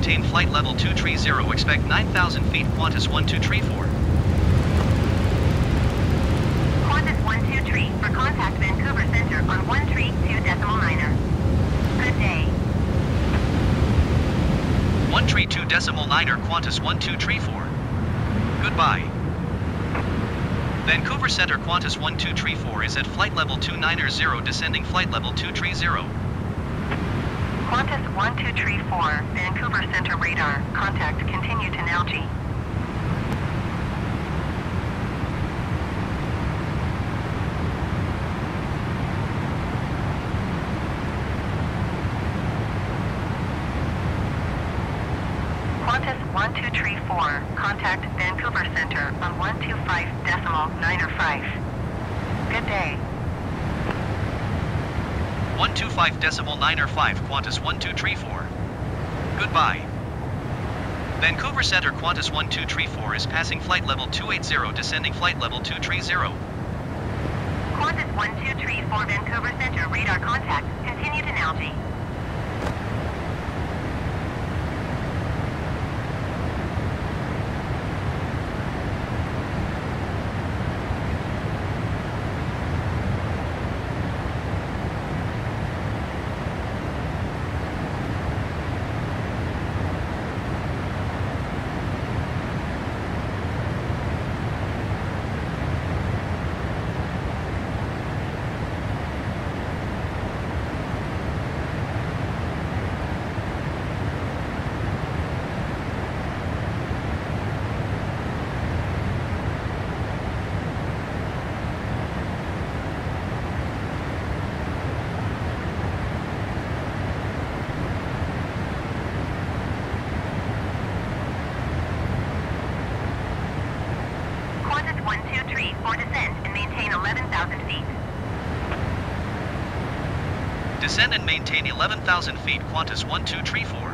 maintain flight level 230, expect 9,000 feet, Qantas 1234. Qantas 123 for contact Vancouver Centre on 132.9er. Good day. 132.9er Qantas 1234. Goodbye. Vancouver Centre Qantas 1234 is at flight level 290, descending flight level 230. Qantas 1234, Vancouver Centre radar. Contact continue to Nalgene. Qantas 1234, contact Vancouver Centre on 125.905. Good day. 125.905 Qantas 1234. Goodbye. Vancouver Centre Qantas 1234 is passing flight level 280, descending flight level 230. Qantas 1234 Vancouver Centre radar contact. Continue to Nalgene. Qantas 123 for descent and maintain 11,000 feet. Descend and maintain 11,000 feet, Qantas 1234.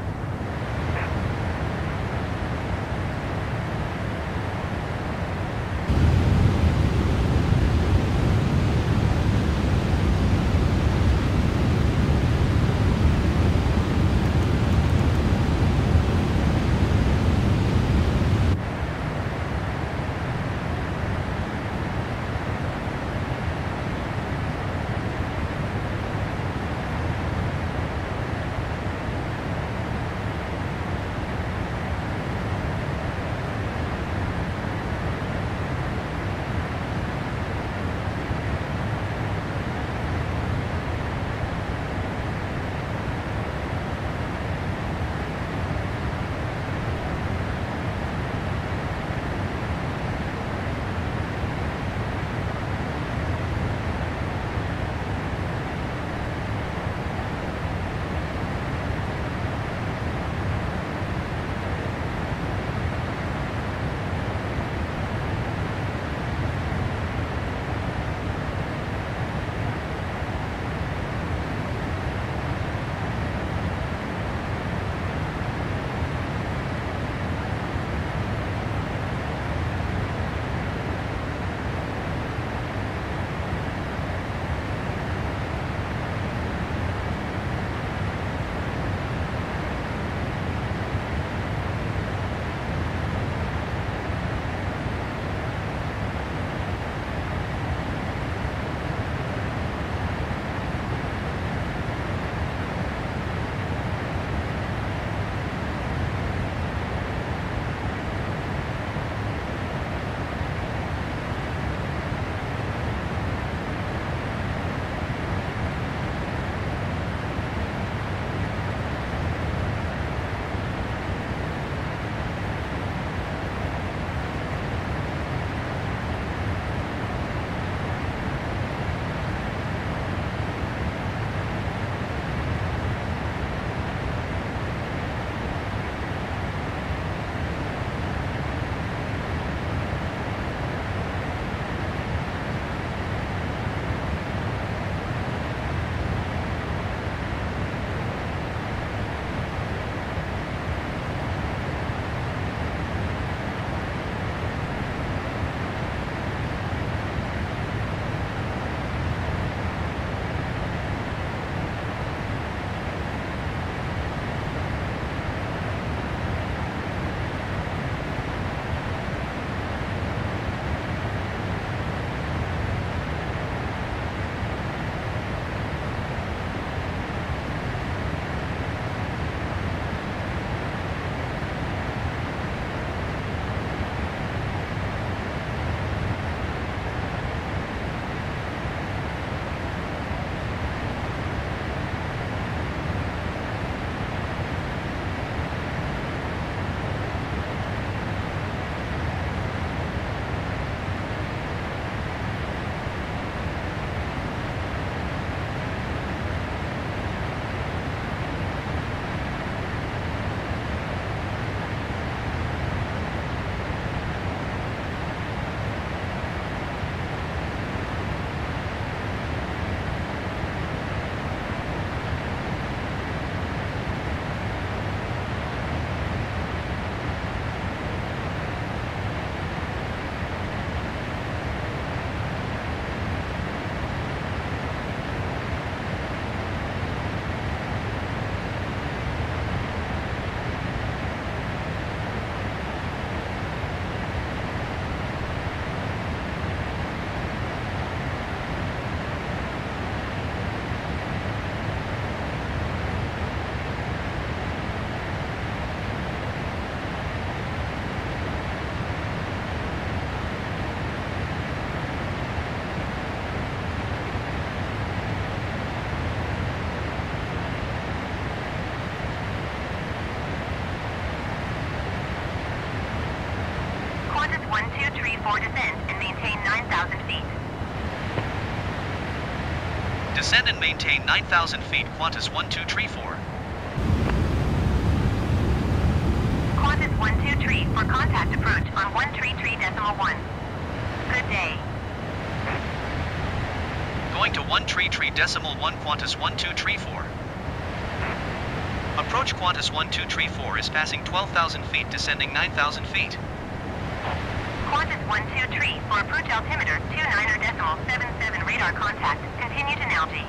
9,000 feet. Descend and maintain 9,000 feet, Qantas 1234. Qantas 123 for contact approach on 133.1. Good day. Going to 133.1 Qantas 1234. Approach Qantas 1234 is passing 12,000 feet, descending 9,000 feet. Qantas 123 for approach altimeter 29.77 radar contact. Continue to Nalgene.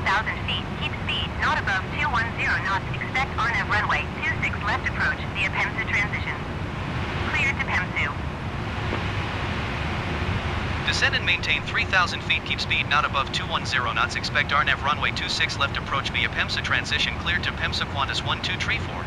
feet. Keep speed not above 210 knots. Expect RNAV runway 26 left approach via PEMSU transition. Cleared to PEMSU. Descend and maintain 3,000 feet. Keep speed not above 210 knots. Expect RNAV runway 26 left approach via PEMSU transition. Cleared to PEMSU Qantas 1234.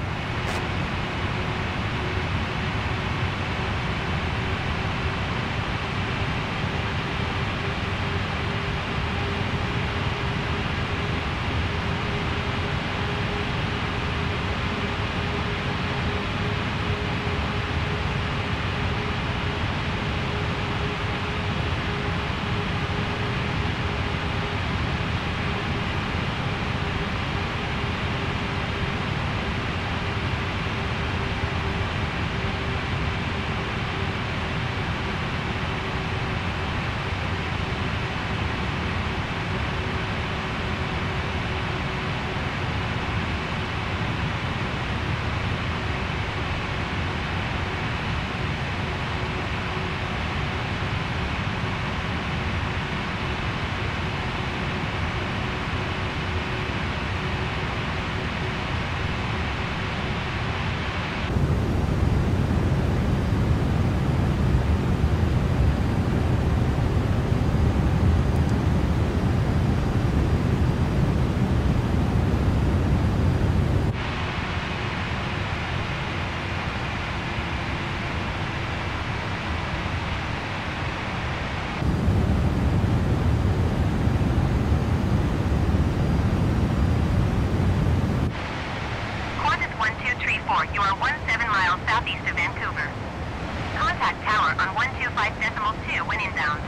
You are 17 miles southeast of Vancouver. Contact tower on 125.2 when inbound.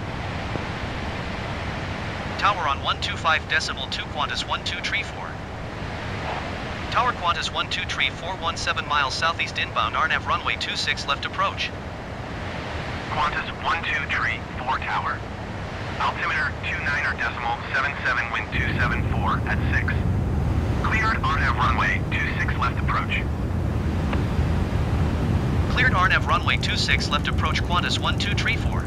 Tower on 125.2 Qantas 1234. Tower Qantas 1234 17 miles southeast inbound RNAV runway 26 left approach. Qantas 1234 Tower. Altimeter 29.77 wind 274 at 6. Cleared RNAV runway 26 left approach. Cleared RNAV runway 26 left approach Qantas 1234.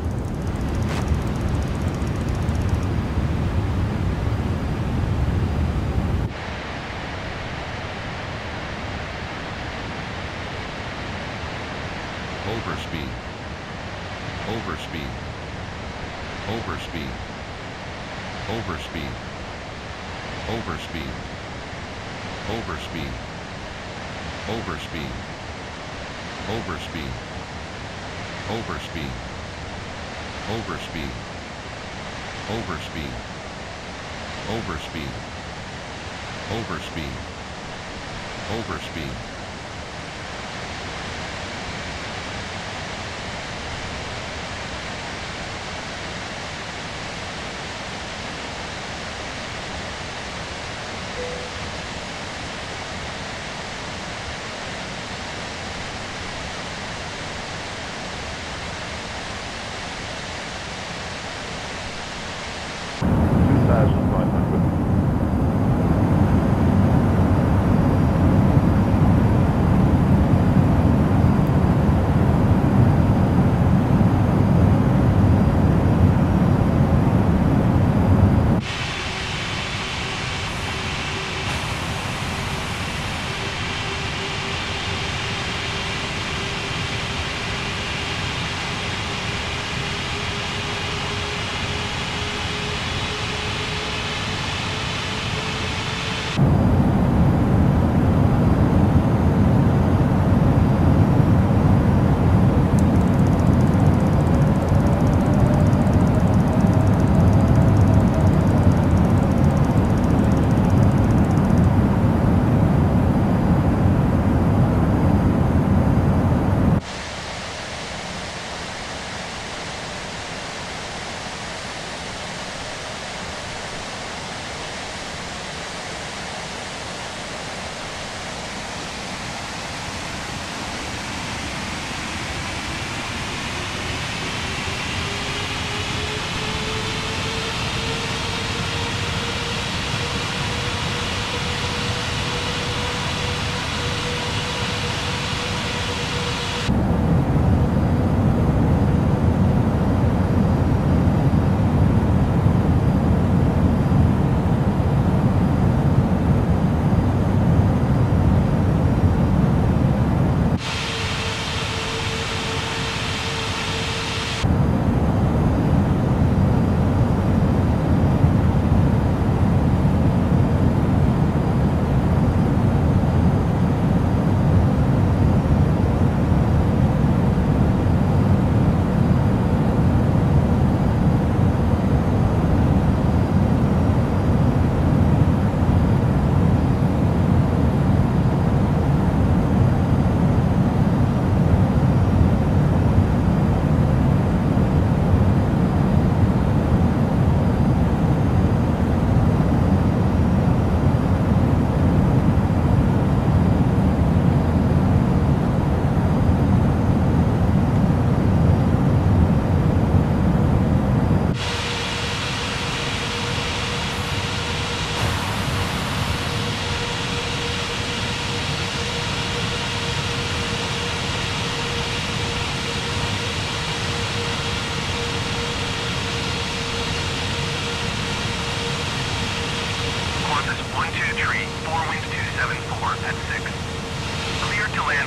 Overspeed. Overspeed. Overspeed. Overspeed. Overspeed. Overspeed. Overspeed. Overspeed. Overspeed. Overspeed. Overspeed. Overspeed. Overspeed. Overspeed.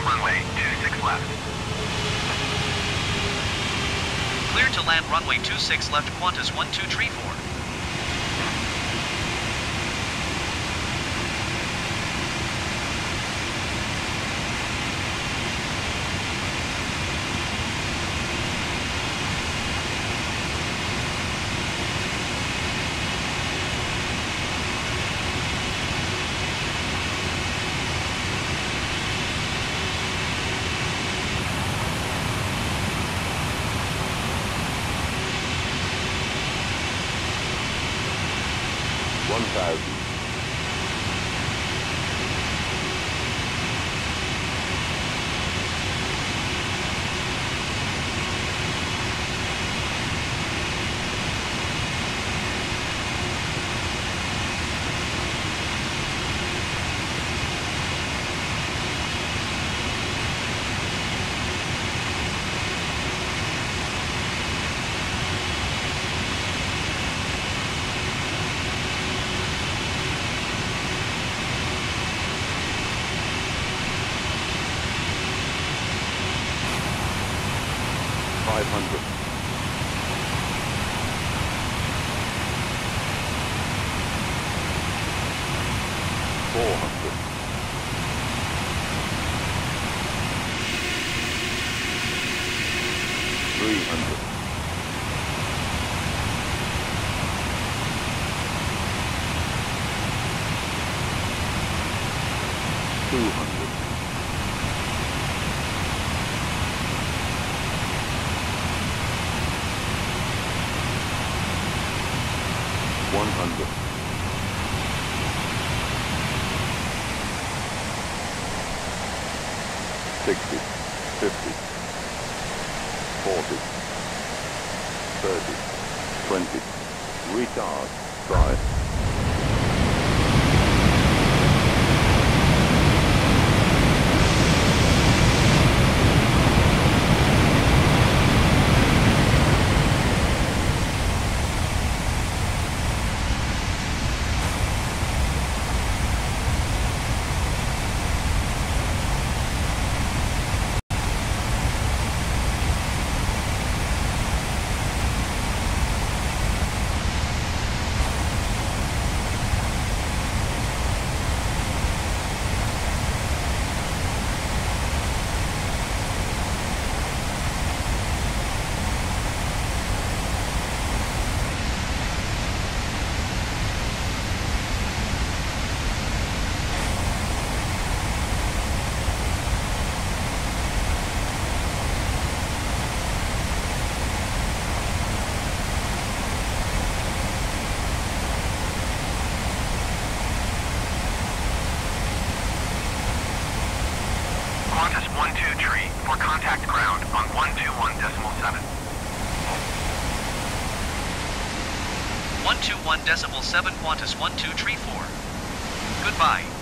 runway 26 left. Clear to land runway 26 left, Qantas 1234. Qantas 123 for contact ground on 121.7. 121.7 Qantas 1234. Goodbye.